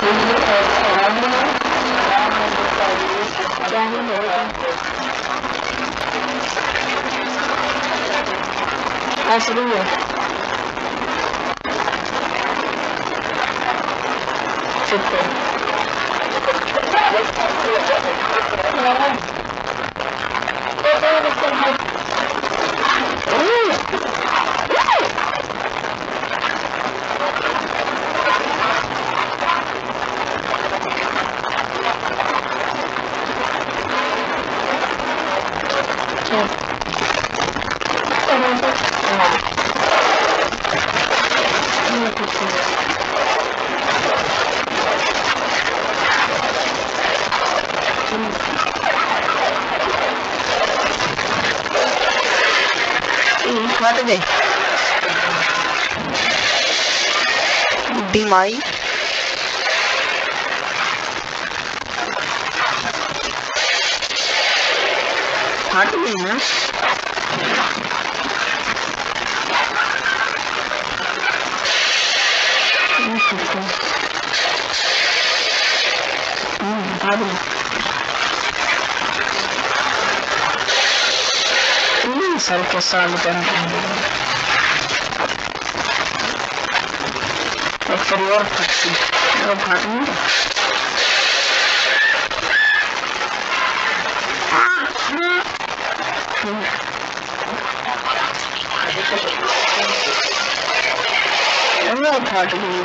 डिमाई हट गई है सर के साल फिर और फटती और फाटनी फाट गई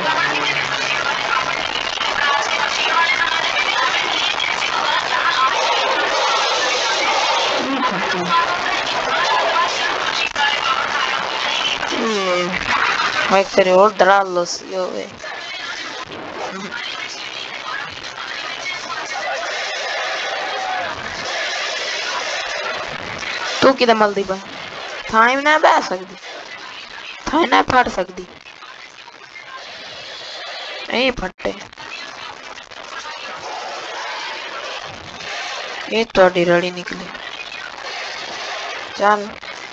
मैं करे और दरा लस यो वे तू किधर मल्दी बा थाई ना बह सकदी थाई ना फाड़ सकदी ए फटे ये तोड़ी रड़ी निकली चल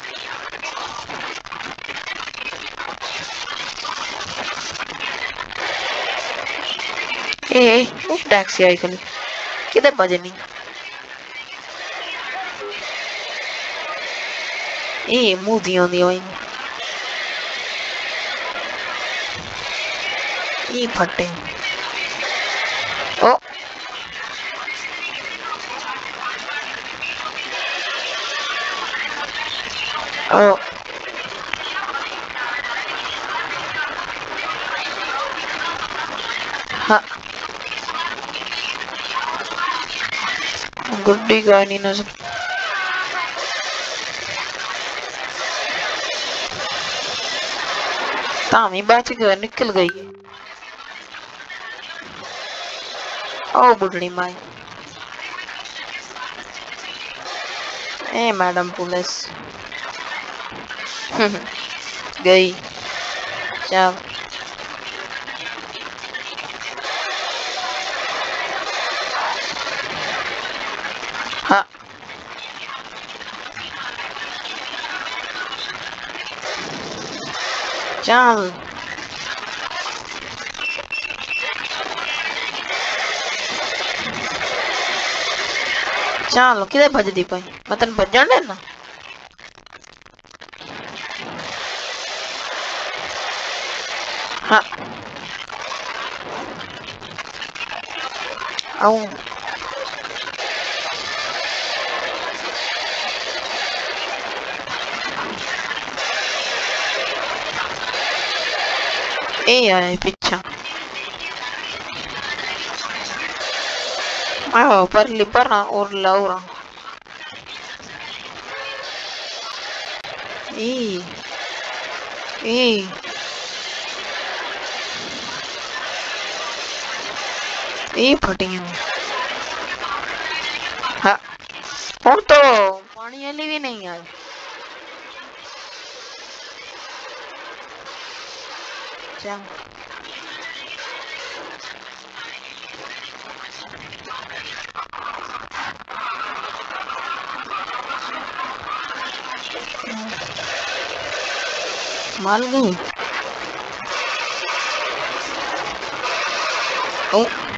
ए टैक्सी आई कल किधर बजनी ए मुंह दी आंदी वही ये फटे ओ ओ हाँ गुड्डी गानी नजर तामी बच गया निकल गई ओ बुढ़ड़ी माई ए मैडम पुलिस गई चल हाँ चल चलो किधर भजदी पाई मतलब भजन है ना हाँ आऊं ए आए पीछा आओ पर लिपर ना और लाउरा ए ए ए फटी हाँ और तो पानी वाली भी नहीं आई चल माल गई ओ